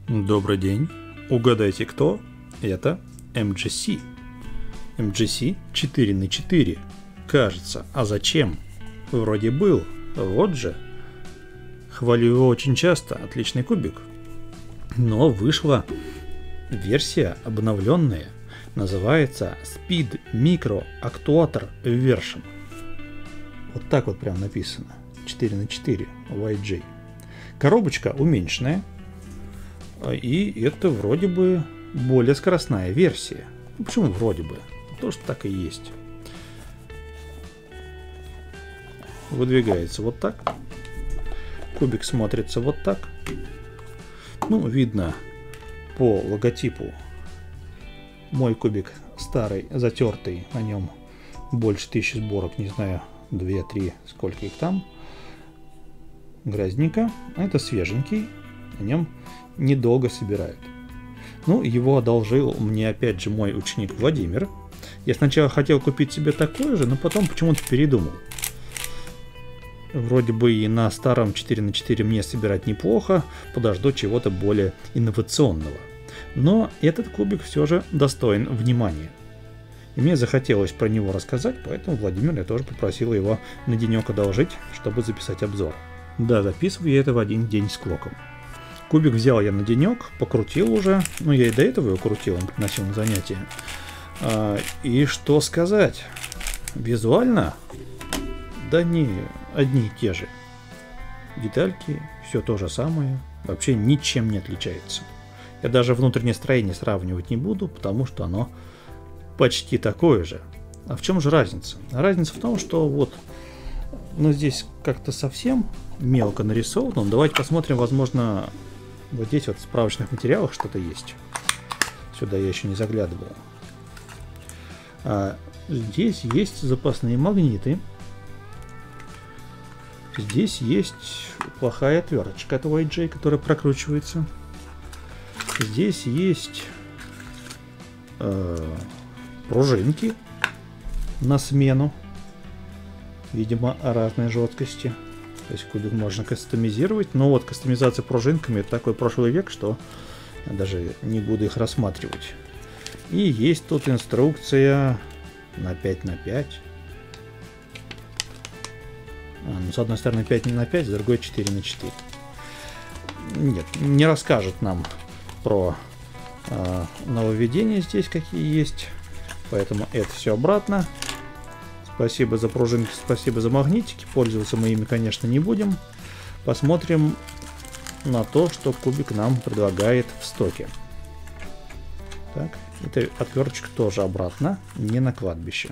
Добрый день. Угадайте, кто? Это MGC. MGC 4×4. Кажется. А зачем? Вроде был. Вот же. Хвалю его очень часто. Отличный кубик. Но вышла версия обновленная. Называется Speed Micro Actuator Version. Вот так вот прям написано. 4×4 YJ. Коробочка уменьшенная. И это вроде бы более скоростная версия. Ну, почему вроде бы? То, что так и есть. Выдвигается вот так. Кубик смотрится вот так. Ну, видно по логотипу. Мой кубик старый, затертый. На нем больше 1000 сборок. Не знаю, 2-3, сколько их там. Грязненько. Это свеженький. На нем недолго собирают. Ну, его одолжил мне опять же мой ученик Владимир. Я сначала хотел купить себе такой же, но потом почему-то передумал. Вроде бы и на старом 4×4 мне собирать неплохо, подожду чего-то более инновационного. Но этот кубик все же достоин внимания. И мне захотелось про него рассказать, поэтому Владимир я тоже попросил его на денек одолжить, чтобы записать обзор. Да, записываю я это в один день с клоком. Кубик взял я на денек, покрутил уже, ну я и до этого его крутил, он приносил на занятия. И что сказать, визуально, да не одни и те же. Детальки, все то же самое, вообще ничем не отличается. Я даже внутреннее строение сравнивать не буду, потому что оно почти такое же. А в чем же разница? Разница в том, что вот, ну здесь как-то совсем мелко нарисовано. Давайте посмотрим, возможно, вот здесь вот в справочных материалах что-то есть. Сюда я еще не заглядывал. Здесь есть запасные магниты. Здесь есть плохая отверточка от YJ, которая прокручивается. Здесь есть пружинки на смену. Видимо, разной жесткости. То есть кубик можно кастомизировать. Но вот кастомизация пружинками — это такой прошлый век, что я даже не буду их рассматривать. И есть тут инструкция на 5×5. Ну, с одной стороны 5×5, с другой 4×4. Нет, не расскажет нам про нововведения здесь, какие есть. Поэтому это все обратно. Спасибо за пружинки, спасибо за магнитики. Пользоваться мы ими, конечно, не будем. Посмотрим на то, что кубик нам предлагает в стоке. Так, эта отверточка тоже обратно, не на кладбище.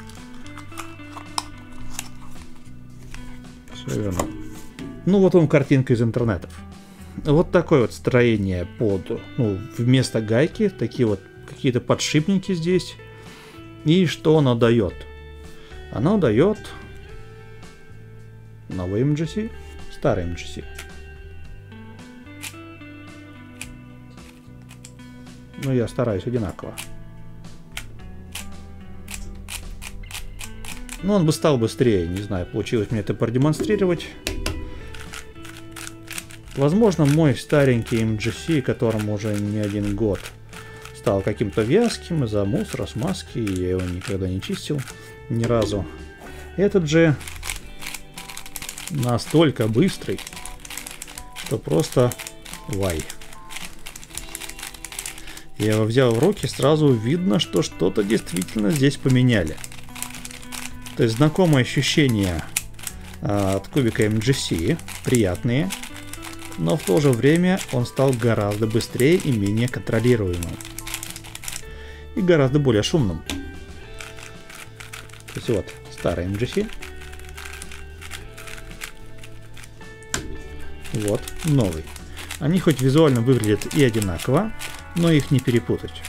Все верно. Ну вот вам картинка из интернетов. Вот такое вот строение под, ну, вместо гайки, такие вот какие-то подшипники здесь. И что оно дает? Оно дает новый MGC, старый MGC. Ну, я стараюсь одинаково. Ну, он бы стал быстрее, не знаю, получилось мне это продемонстрировать. Возможно, мой старенький MGC, которому уже не один год, стал каким-то вязким из-за мусора, смазки, и я его никогда не чистил ни разу. Этот же настолько быстрый, что просто вай. Я его взял в руки, сразу видно, что что-то действительно здесь поменяли. То есть знакомые ощущения от кубика MGC, приятные, но в то же время он стал гораздо быстрее и менее контролируемым. И гораздо более шумным. То есть вот старый MGC. Вот новый. Они хоть визуально выглядят и одинаково, но их не перепутать.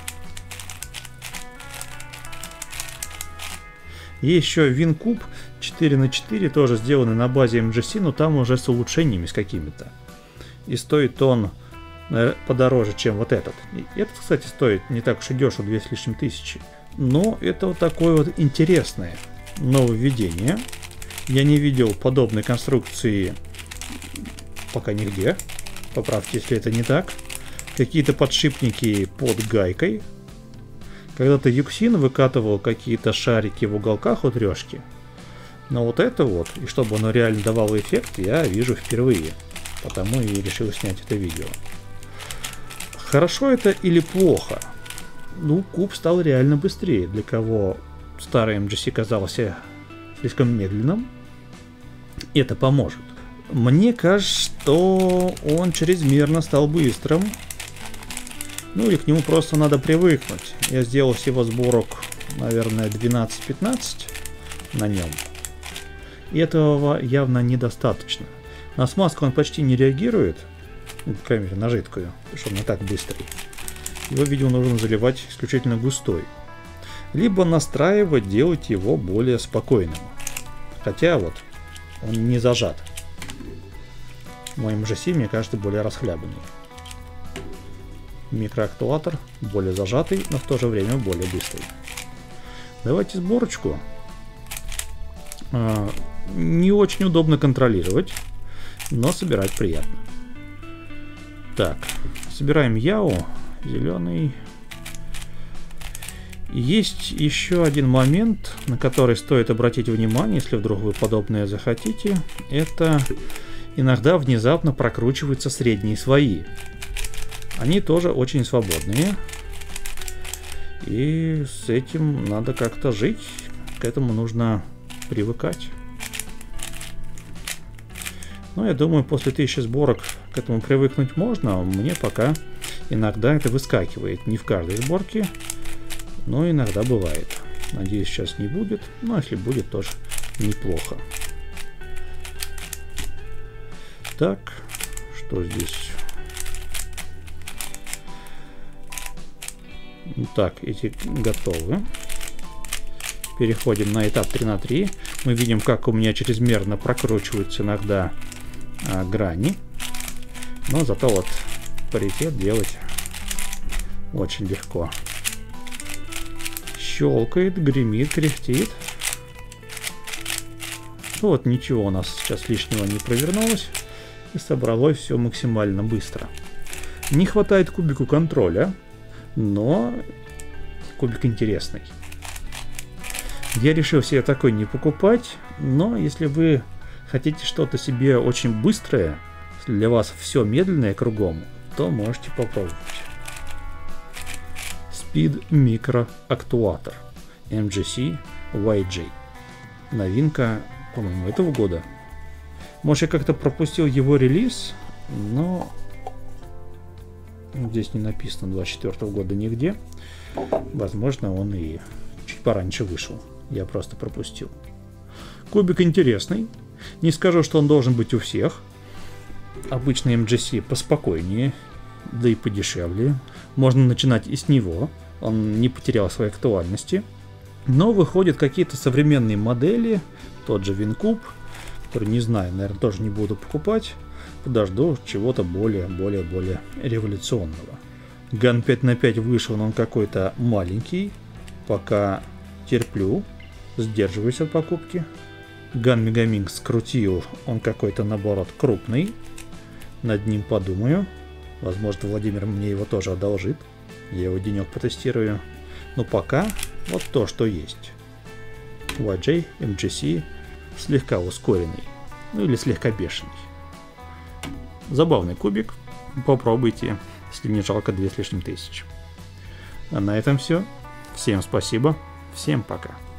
Есть еще WinCube 4×4, тоже сделанный на базе MGC, но там уже с улучшениями с какими-то. И стоит он подороже, чем вот этот. И этот, кстати, стоит не так уж и дешево, 2 с лишним тысячи. Но это вот такое вот интересное нововведение. Я не видел подобной конструкции пока нигде. Поправьте, если это не так. какие-то подшипники под гайкой. Когда-то Юксин выкатывал какие-то шарики в уголках у трешки. Но вот это вот, и чтобы оно реально давало эффект, я вижу впервые. Потому и решил снять это видео. Хорошо это или плохо? Ну, куб стал реально быстрее. Для кого старый MGC казался слишком медленным, это поможет. Мне кажется, что он чрезмерно стал быстрым. Ну или к нему просто надо привыкнуть. Я сделал всего сборок, наверное, 12-15 на нем. И этого явно недостаточно. На смазку он почти не реагирует. Ну, по крайней мере, на жидкую, потому что он не так быстрый. Его, видимо, нужно заливать исключительно густой. Либо настраивать, делать его более спокойным. Хотя вот, он не зажат. Мой MGC, мне кажется, более расхлябанный. Микроактуатор более зажатый, но в то же время более быстрый. Давайте сборочку. Не очень удобно контролировать, но собирать приятно. Так, собираем Яо, зеленый. Есть еще один момент, на который стоит обратить внимание, если вдруг вы подобное захотите. Это иногда внезапно прокручиваются средние слои. Они тоже очень свободные. И с этим надо как-то жить. К этому нужно привыкать. Но я думаю, после 1000 сборок к этому привыкнуть можно. Мне пока иногда это выскакивает. Не в каждой сборке, но иногда бывает. Надеюсь, сейчас не будет. Но если будет, тоже неплохо. Так, что здесь? Так, эти готовы. Переходим на этап 3×3. Мы видим, как у меня чрезмерно прокручиваются иногда грани. Но зато вот паритет делать очень легко. Щелкает, гремит, кряхтит. Вот ничего у нас сейчас лишнего не провернулось. И собралось все максимально быстро. Не хватает кубику контроля. Но кубик интересный. Я решил себе такой не покупать, но если вы хотите что-то себе очень быстрое, для вас все медленное кругом, то можете попробовать. Speed Micro Actuator MGC YJ. Новинка, по-моему, этого года. Может, я как-то пропустил его релиз, но здесь не написано 24 года нигде. Возможно, он и чуть пораньше вышел. Я просто пропустил. Кубик интересный. Не скажу, что он должен быть у всех. Обычный MGC поспокойнее, да и подешевле. Можно начинать и с него. Он не потерял своей актуальности. Но выходят какие-то современные модели. Тот же WinCube, который, не знаю, наверное, тоже не буду покупать. Подожду чего-то более революционного. Ган 5×5 вышел, но он какой-то маленький. Пока терплю, сдерживаюсь от покупки. Ган Megaminx скрутил, он какой-то, наоборот, крупный. Над ним подумаю. Возможно, Владимир мне его тоже одолжит. Я его денек потестирую. Но пока вот то, что есть. YJ MGC слегка ускоренный. Ну или слегка бешеный. Забавный кубик. Попробуйте, если не жалко 2 с лишним тысяч. А на этом все. Всем спасибо. Всем пока.